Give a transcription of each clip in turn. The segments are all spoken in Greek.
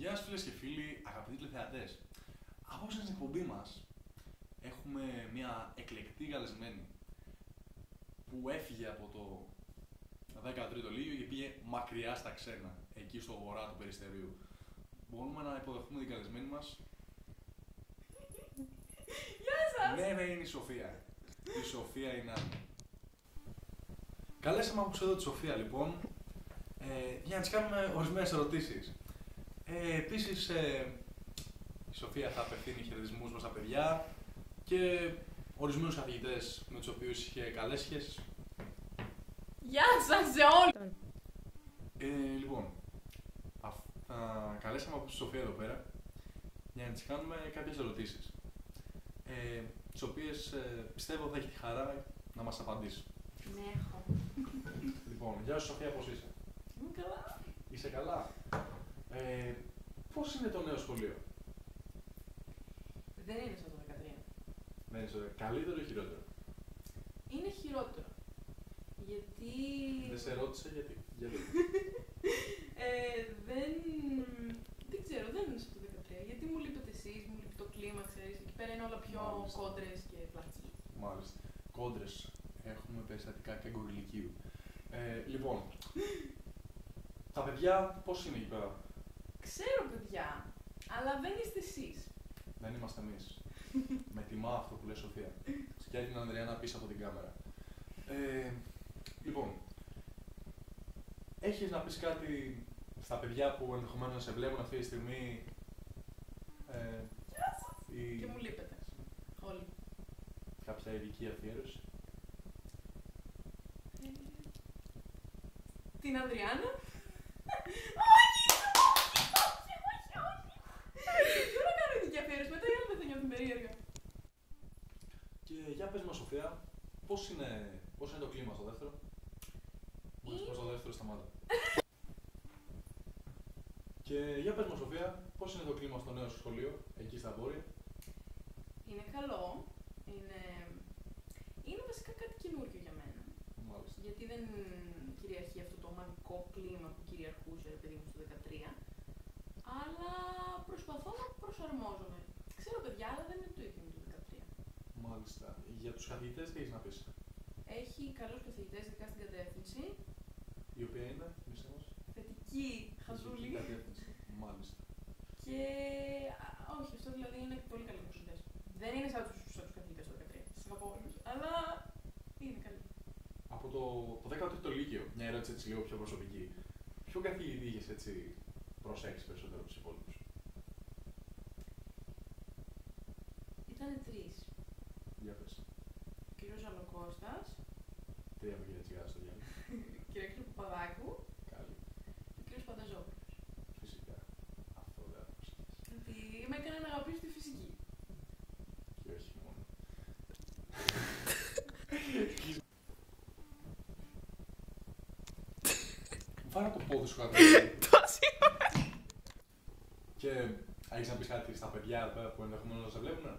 Γεια σας φίλες και φίλοι, αγαπητοί τηλεθεατές. Απόψε στην εκπομπή μας έχουμε μια εκλεκτή καλεσμένη που έφυγε από το 13ο Λύκειο και πήγε μακριά στα ξένα, εκεί στο βορρά του Περιστερίου. Μπορούμε να υποδεχτούμε την καλεσμένη μας? Γεια σας! Ναι, είναι η Σοφία. Η Σοφία είναι άλλη. Καλέσαμε από εδώ τη Σοφία λοιπόν για να της κάνουμε ορισμένες ερωτήσεις. Επίσης, η Σοφία θα απευθύνει χαιρετισμούς προς τα παιδιά και ορισμένους καθηγητές με τους οποίους είχε καλές σχέσεις. Γεια σας σε όλους! Λοιπόν, θα καλέσαμε από τη Σοφία εδώ πέρα για να της κάνουμε κάποιες ερωτήσεις, τις οποίες πιστεύω θα έχει τη χαρά να μας απαντήσει. Ναι, έχω. Λοιπόν, γεια σου Σοφία, πώς είσαι? Είμαι καλά. Είσαι καλά? Πώς είναι το νέο σχολείο? Δεν είναι σαν το 13. Ναι, καλύτερο ή χειρότερο? Είναι χειρότερο. Γιατί... Δεν σε ρώτησε γιατί. Δεν ξέρω, δεν είναι σαν το 13. Γιατί μου λείπετε εσείς, μου λείπει το κλίμα, ξέρεις. Εκεί πέρα είναι όλα πιο κόντρες και πλακί. Μάλιστα. Κόντρες. Έχουμε περιστατικά και γκοριλικίου. Λοιπόν, τα παιδιά πώς είναι εκεί πέρα? Ξέρω παιδιά, αλλά δεν είστε εσείς. Δεν είμαστε εμείς. Με τιμά αυτό που λέει Σοφία. Σκέφτε την Ανδριάννα πίσω από την κάμερα. Λοιπόν, έχεις να πεις κάτι στα παιδιά που ενδεχομένως να σε βλέπουν αυτή τη στιγμή? Γεια σας! Και μου λείπετε. Όλοι. Κάποια ειδική αφιέρωση? Την Ανδριάννα. Δεν θα κάνω ειδική αφιέρωση, μετά η άλλη δεν θα νιώθει περίεργα. Και για πες μας Σοφία, πώς είναι το κλίμα στο δεύτερο? Μπορείς να πας στο δεύτερο, σταμάτα. Και για πες μας Σοφία, πώς είναι το κλίμα στο νέο σχολείο, εκεί στα Βόρεια? Είναι καλό. Είναι βασικά κάτι καινούργιο για μένα. Μάλιστα. Γιατί δεν κυριαρχεί αυτό το ομαδικό κλίμα που κυριαρχούσε, παιδί μου, στο 13. Αλλά προσπαθώ να προσαρμόζομαι. Ξέρω παιδιά, αλλά δεν είναι το ίδιο με το 13. Μάλιστα. Για τους καθηγητές τι έχεις να πεις? Έχει καλούς καθηγητές, ειδικά στην κατεύθυνση. Η οποία είναι, μισέ μας. Θετική χαζούλη. Θετική κατεύθυνση. Μάλιστα. Και όχι, αυτό δηλαδή είναι πολύ καλοί μουσικές. Δεν είναι σαν τους καθηγητές του 13. Σας αγαπώ όλους. Αλλά είναι καλή. Από το 13ο Λύκειο, μια ερώτηση έτσι λίγο πιο προσωπική. Ποιο καθηγητή είχες έτσι προσέξει περισσότερο από τους υπόλοιπους? Ήτανε τρεις. Για πες. Ο κύριος Ζαλοκώστας, Τρία από κύριε Τσιγάρα στο διάλογο. ο κύριος Παπαδάκου Καλή. και ο κύριος Πανταζόπουλος. Φυσικά. Αυτό δεν θα το προσέξεις. Γιατί με έκανε να αγαπήσω τη φυσική. Και όχι μόνο. Φάρα το πόδι σου κάτω. Και έχεις να πεις κάτι στα παιδιά εδώ πέρα που ενδεχομένως να σε βλέπουνε?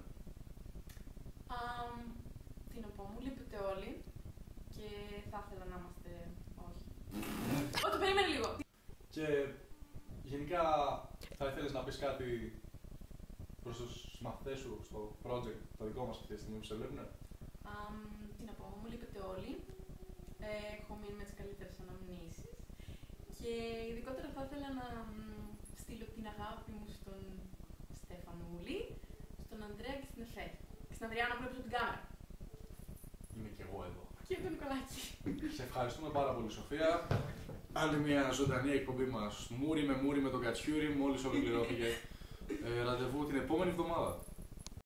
Τι να πω, μου λείπετε όλοι και θα ήθελα να είμαστε... όχι. Όχι, περίμενε λίγο. Και γενικά θα ήθελες να πεις κάτι προς τους μαθητές σου στο project το δικό μας αυτή τη στιγμή που σε βλέπουνε? Τι να πω, μου λείπετε όλοι. Έχω μείνει με τις καλύτερες αναμνήσεις. Και ειδικότερα θα ήθελα να στείλω την αγάπη μου στον Στεφανούλη, στον Ανδρέα και στην Εφέ. Και στην Ανδριάννα που βλέπεις την κάμερα. Είμαι κι εγώ εδώ. Και τον Νικολάκη. Σε ευχαριστούμε πάρα πολύ Σοφία. Άλλη μια ζωντανή εκπομπή μας. Μούρι με τον Κατσιούρι, μόλις ολοκληρώθηκε. Ραντεβού την επόμενη εβδομάδα.